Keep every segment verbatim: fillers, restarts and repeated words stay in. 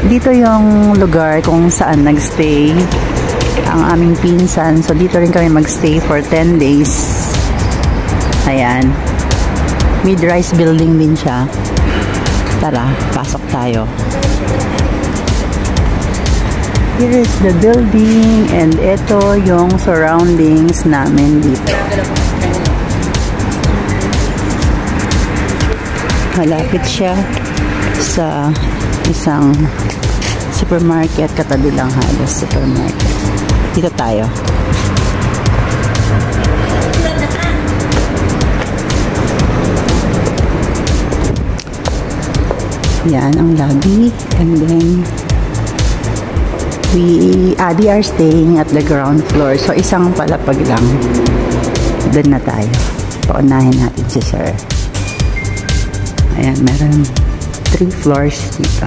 Dito yung lugar kung saan nagstay ang aming pinsan. So, dito rin kami magstay for ten days. Ayan. Mid-rise building din siya. Tara, pasok tayo. Here is the building and ito yung surroundings namin dito. Malapit siya sa isang supermarket, katabi lang halos supermarket. Dito tayo. Yan ang lobby, and then we uh, they are staying at the ground floor, so isang palapag lang. Doon na tayo. Paunahin natin si sir. Ayan, meron three floors dito.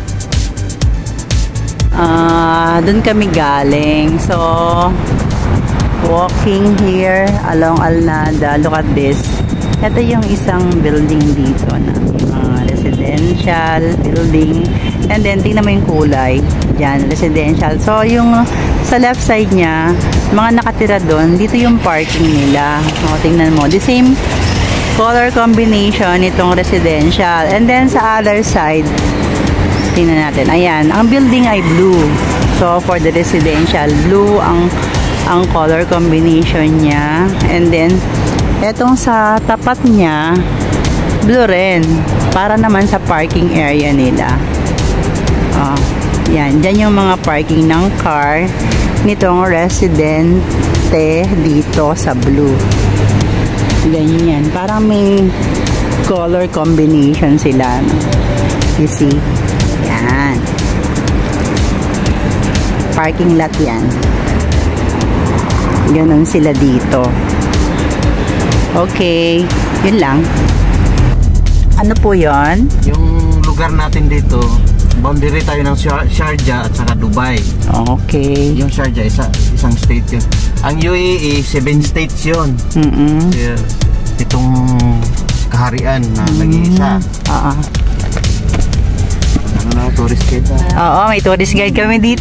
Ah, uh, doon kami galing. So, walking here along Alnada. Look at this. Ito yung isang building dito na uh, residential building. And then, tingnan mo yung kulay. Yan, residential. So, yung sa left side niya, mga nakatira doon, dito yung parking nila. O, tingnan mo. The same color combination itong residential. And then, sa other side, tingnan natin. Ayan, ang building ay blue. So, for the residential, blue ang, ang color combination niya. And then, etong sa tapat niya, blue rin. Para naman sa parking area nila. Oh, yan. Diyan yung mga parking ng car nitong residente dito sa blue. Ganyan. Parang may color combination sila. No? You see? Yan. Parking lot yan. Ganon sila dito. Okay. Yun lang. Ano po yon? Yung lugar natin dito, boundary tayo ng Sharjah at saka Dubai. Okay. Yung Sharjah, isa, isang state yun. Ang U A E, seven states yun. Mm-mm. Itong kaharian na mm-hmm. nag-iisa. Oo. Ano na, tourist guide na. Oo, may tourist guide kami dito.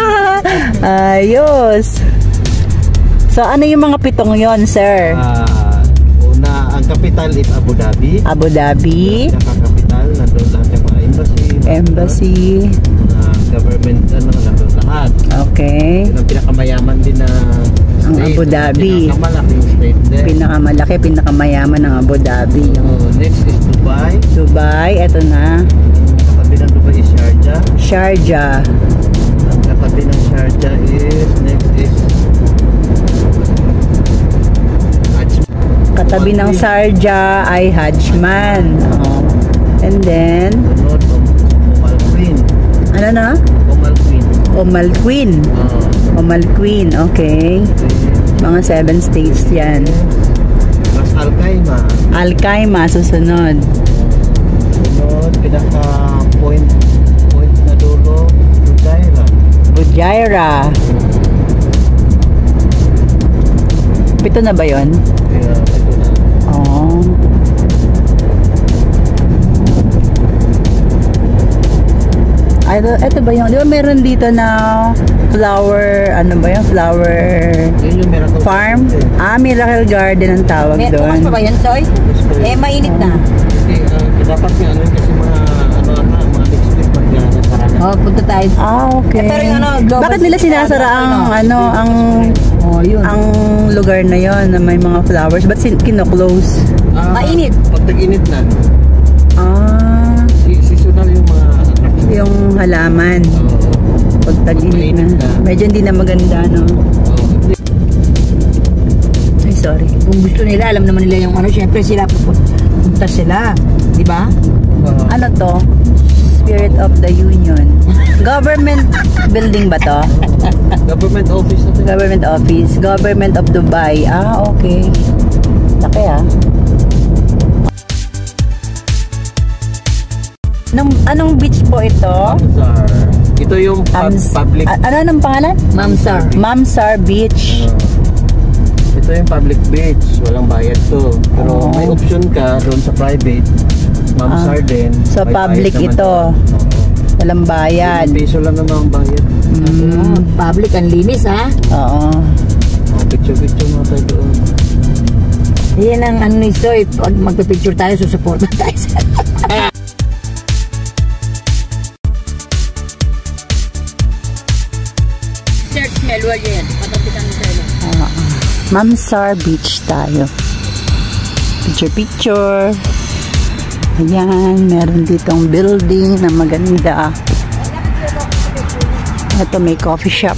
Ayos. So, ano yung mga pitong yon, sir? Uh, una, ang capital is Abu Dhabi. Abu Dhabi. Ang capital, nandun lahat yung mga embassy. Embassy. Uh, government, ano, nandun lahat. Okay. Yun ang pinakamayaman din na ang state. Abu Dhabi. Pinakamalaking state din. Pinakamalaki, pinakamayaman ng Abu Dhabi. So, next is Dubai. Dubai, eto na. Katabi ng Dubai is Sharjah. Sharjah. Ang katabi ng Sharjah is, next is katabi ng Sharjah ay Hajman. Oh. And then Umm Al Quwain. Ano na? Umm Al Quwain. Umm Al Quwain. Uh, Umm Al Quwain. Okay. Mga seven states yan. Ras Al Khaimah. Al Khaimah susunod. Sunod, pinaka point point na dulo, Fujairah. Fujairah. Pito na ba yun? Yeah, ito na. Oh. Ay, ito, ito ba yung, di ba meron dito na flower, ano ba yung flower Yun yung Miracle farm? Garden. Ah, Miracle Garden ang tawag May, doon. bukas pa ba yan, Soy? Eh, mainit na. Kasi uh, dapat nga ano kasi mga ano na mga next week mag-nasara na. Oh, punta tayo. Ah, okay. Eh, pero yung ano, global bakit nila city sinasara na, ang ano? ano, ang Oh, yun. ang lugar na yon na may mga flowers? Ba't sin- kino-close? Ah, Mainit. Pag tag-init na, Ah, si seasonal yung mga attraction. yung halaman. Oo. Pag tag-init na. Medyo hindi na maganda, no? Oo. Ay, sorry. Kung gusto nila, alam naman nila yung ano, syempre sila pupunta sila. Di ba? Oo. Ano to? Spirit of the Union. Government building ba to? Government office na. Government office. Government of Dubai. Ah, okay. Laki ah. Anong, anong beach po ito? Mamsar. Ito yung pub- Ams- public. A- ano nang pangalan? Mamsar. Mamsar Beach. Uh, ito yung public beach. Walang bayad to. Pero Oh. may option ka doon sa private. Mamsar Ah. din. So, May public bayad naman ito. to. Oo. Walang bayad. Piso lang naman ang bayad. Ah, public, ang linis ha. Oo. Oh, picture-picture mga tayo doon. Yan ang ano ni Soy. Pag magpipicture tayo, susuporta tayo sa... Search Melwa yan. Patapitan mo tayo. Oo. Mamsar Beach tayo. Picture picture. Ayan, meron ditong building na maganda. Ito may coffee shop.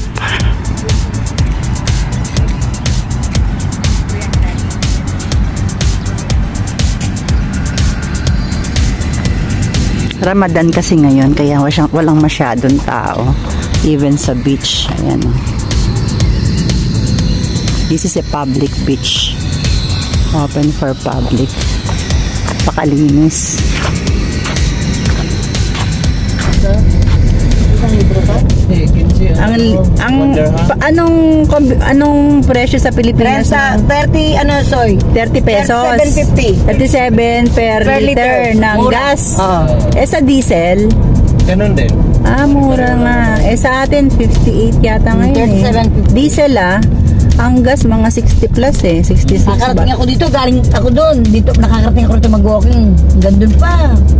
Ramadan kasi ngayon kaya walang masyadong tao even sa beach. Ayan. This is a public beach. Open for public. Pakalinis. Eh, kinsi, Ang ano, ang wonder, ha? pa, anong kombi- anong presyo sa Pilipinas? thirty, ano Soy? thirty pesos. thirty-seven fifty. thirty-seven per, Per liter, liter. ng Mura. gas. Oo. Eh sa diesel, Ganun din. ah mura nga. Eh sa atin fifty-eight yata ngayon. thirty-seven Eh. fifty. Diesel ah. Ang gas mga sixty plus eh, sixty-six ba? Nakarating ako dito, galing ako doon. Dito, nakakarating ako dito mag-walking. Gandun pa.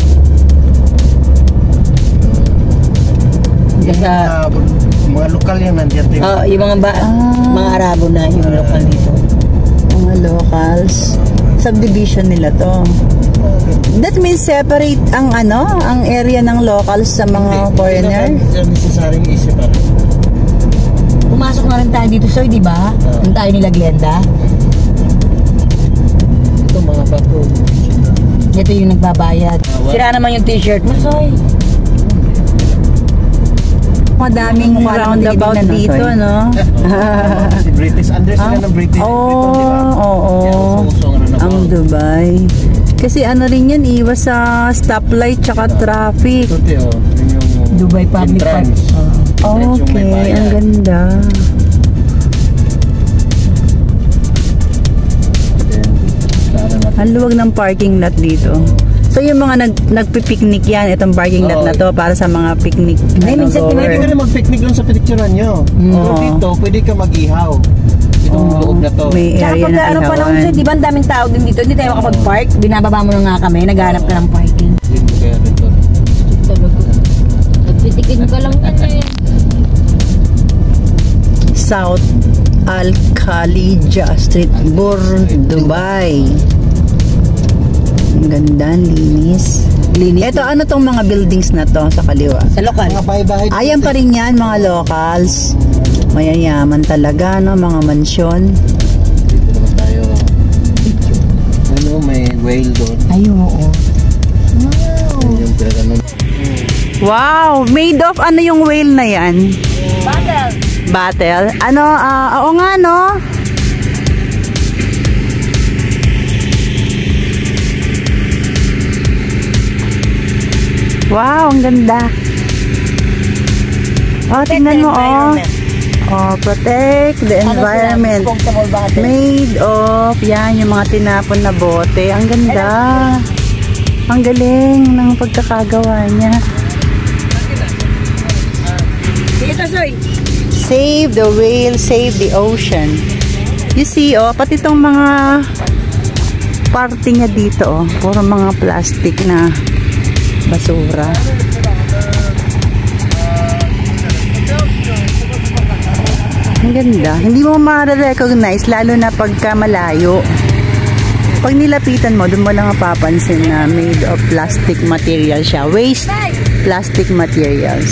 Yung Sa, mga, mga lokal yan nandiyan tayo. oh, yung mga ba, Ah. mga Arabo na yung lokal dito. Mga locals. Subdivision nila to. That means separate ang ano, ang area ng locals sa mga foreigner. Hindi na nesesaryong isip pa rin. Pumasok na rin tayo dito, Soy, di ba? Oo. Yung tayo nila Glenda. Ito mga bago. Ito yung nagbabayad. Ah, what? Sira naman yung t-shirt mo, Soy. Madaming Mukha naman roundabout tinitingnan, no, dito, Soy? no? Si British, under sila ng British. Oo, dito, di ba? oo. Kaya uso-uso nga na Ang naman. Dubai. Kasi ano rin yan, iwas sa stoplight tsaka traffic. Ito, Teo, yun yung Dubai Public Park. entrance. Oo. Entrance yung may Okay, bayad. ang ganda. Then, sana na- Ang luwag ng parking lot dito. So yung mga nag nagpi-picnic yan, itong parking lot Oo. na to para sa mga picnic. Hindi, ano, minsan goer. Pwede ka rin mag-picnic lang sa picturean nyo. Pero Oo. dito, pwede ka mag-ihaw. Itong Oo, loob na to. may Tsaka area pag na ano pa lang, Soy, ihawan. di ba ang daming tao din dito? Hindi tayo makapag-park. Binababa mo na nga kami, naghahanap ka ng parking. Hindi mo kaya dito. Talaga. Nagpitikin ka lang yan eh. South Al Khalija Street, Bur, Dubai. Ang ganda, ang linis. Linis. Ito, ano tong mga buildings na to sa kaliwa? Sa lokal. Mga bahay-bahay. dito, Ayan pa rin yan, mga locals. Mayayaman talaga, no? Mga mansyon. Dito naman tayo. Ano, may whale doon. Ay, oo. Ayun yung pinag-ano. Wow! Made of ano yung whale na yan? Battle. Battle? Ano? ah oo nga, no? Wow, ang ganda. Oh, tingnan mo, oh. Oh, protect the environment. Made of, yan, yung mga tinapon na bote. Ang ganda. Ang galing ng pagkakagawa niya. Dito, Soy. Save the whale, save the ocean. You see, oh, pati itong mga parte niya dito, oh. Puro mga plastic na basura. Ang ganda. Hindi mo ma-recognize, lalo na pagka malayo. Pag nilapitan mo, doon mo lang mapapansin na made of plastic material siya. Waste plastic materials.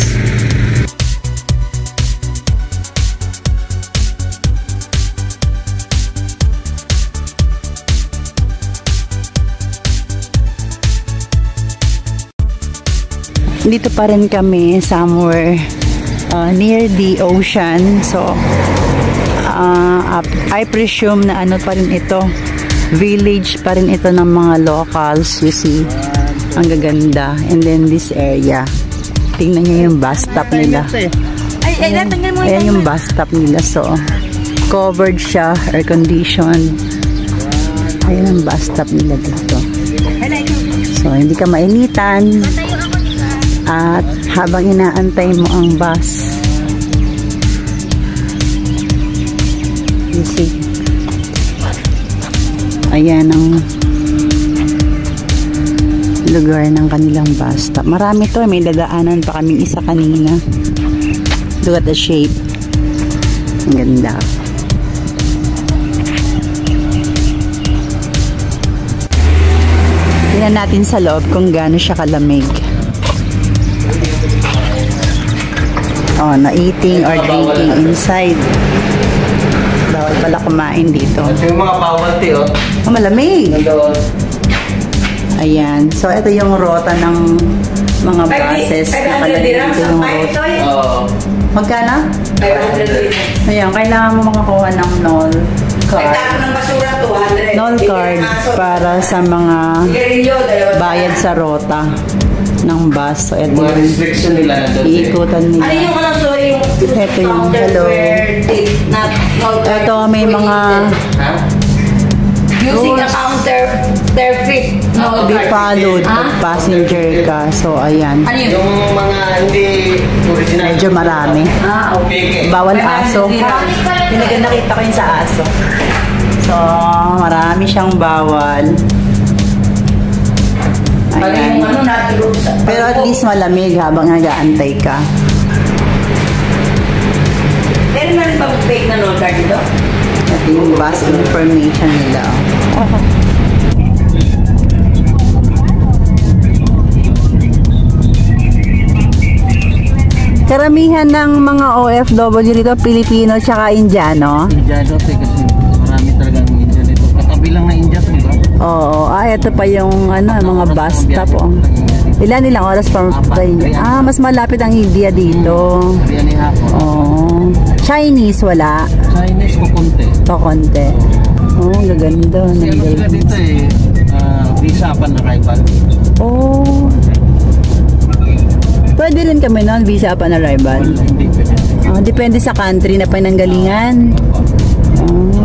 Dito pa rin kami somewhere uh, near the ocean. So, uh, I presume na ano pa rin ito. Village pa rin ito ng mga locals. You see, ang gaganda. And then this area. Tingnan nyo yung bus stop nila. Ay, ay, natanggal mo Ayan yung bus stop nila. So, covered siya, air conditioned. Ayan ang bus stop nila dito. So, hindi ka mainitan. At habang inaantay mo ang bus, you see, ayan ang lugar ng kanilang bus stop. Marami to, may dadaanan pa kaming isa kanina. Look at the shape. Ang ganda. Tingnan natin sa loob kung gaano siya kalamig. Oh, na eating or drinking inside. Bawal pala kumain dito. Ito yung mga bawal, te, oh. Oh, malamig. Nandoon. Ayan. So, ito yung rota ng mga buses. Nakalagay dito yung rota. Oo. Magkano? five hundred dirhams. Ayan, kailangan mo makakuha ng N O L card. Nagtako ng basura, two hundred. N O L card para sa mga Sigarilyo, dalawa. bayad sa rota ng bus. So, ito Mga yung restriction nila nandun, te. iikutan Ano nila. yung ano, sorry, yung Ito yung counter hello. where they not not Ito, may mga Ha? using the rules. counter their feet. Oo, be followed Ah? pag passenger ka. So, ayan. Ano yun? Yung mga hindi original. Medyo marami. Ah, okay. Peke. Bawal Five aso. hundred dirhams. Pinaga nakita ko yun sa aso. So, marami siyang bawal. Pag yung ano Ayan. natulog sa... Pero at least malamig habang nag-aantay ka. Meron na rin ba fake na note card dito? Ito yung bus information nila. Karamihan ng mga O F W dito, Pilipino tsaka Indiano. Indiano, te, kasi marami talagang Indian dito. Katabi lang na India, te, ba? Oo, ah, ito pa yung ano, mga bus stop. Oh. Ilan nilang oras pa? Ah, mas malapit ang India dito. Kaya ni Hapon. Oh. Chinese wala. Chinese ko konti. Pa konti. Oh, ang gaganda. Kasi ano sila dito eh, ah, visa pa na rival. Oh. Pwede rin kami noon, visa upon arrival. Hindi pwede. Oh, depende sa country na pananggalingan. Oh.